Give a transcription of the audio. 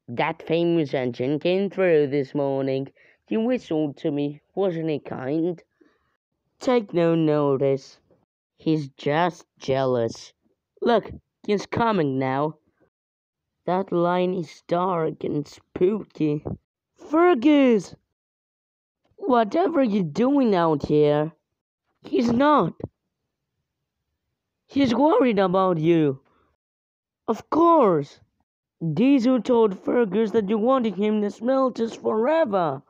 That famous engine came through this morning. He whistled to me, wasn't he kind? Take no notice. He's just jealous. Look, he's coming now. That line is dark and spooky. Fergus! Whatever you doing out here? He's not. He's worried about you. Of course. Diesel told Fergus that you wanted him to smell this forever.